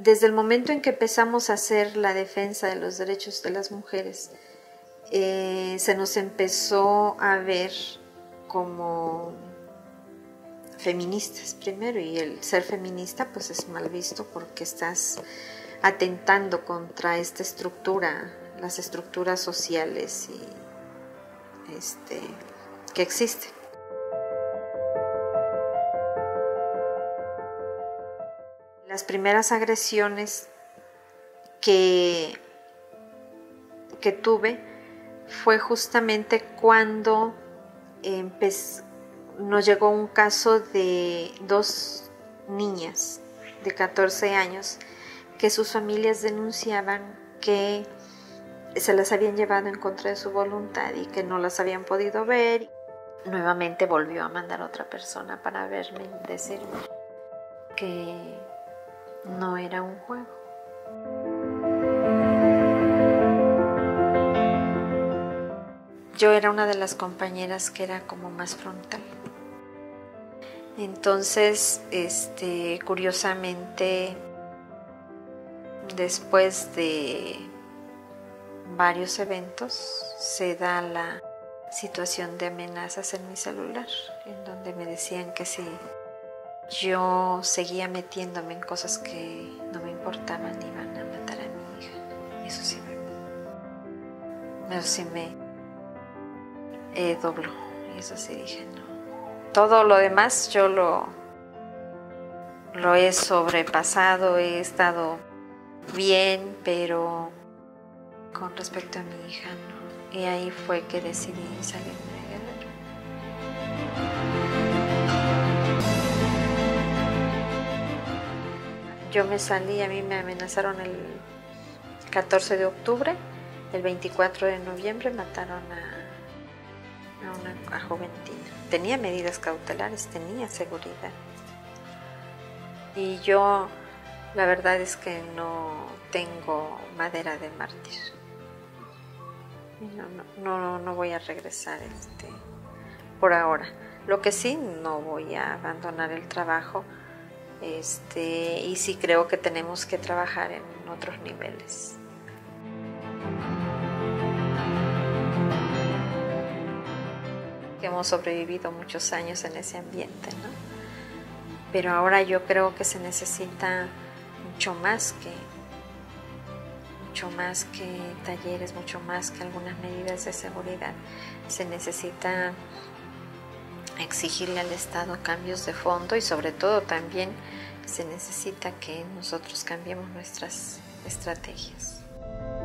desde el momento en que empezamos a hacer la defensa de los derechos de las mujeres, se nos empezó a ver como feministas primero, y el ser feminista pues es mal visto porque estás atentando contra esta estructura, las estructuras sociales que existen. Las primeras agresiones que tuve fue justamente cuando nos llegó un caso de 2 niñas de 14 años que sus familias denunciaban que se las habían llevado en contra de su voluntad y que no las habían podido ver. Nuevamente volvió a mandar otra persona para verme y decirme que no era un juego. Yo era una de las compañeras que era como más frontal. Entonces, curiosamente, después de varios eventos, se da la situación de amenazas en mi celular, en donde me decían que si yo seguía metiéndome en cosas que no me importaban, iban a matar a mi hija. Eso sí me dobló. Y eso sí dije, no. Todo lo demás yo lo he sobrepasado, he estado bien, pero con respecto a mi hija no. Y ahí fue que decidí salirme de Guerrero. Yo me salí, a mí me amenazaron el 14 de octubre, el 24 de noviembre mataron a una joventina. Tenía medidas cautelares, tenía seguridad. Y yo, la verdad es que no tengo madera de mártir. No voy a regresar por ahora. Lo que sí, no voy a abandonar el trabajo. Y sí creo que tenemos que trabajar en otros niveles. Hemos sobrevivido muchos años en ese ambiente, ¿no? Pero ahora yo creo que se necesita mucho más que talleres, mucho más que algunas medidas de seguridad. Se necesita exigirle al Estado cambios de fondo y sobre todo también se necesita que nosotros cambiemos nuestras estrategias.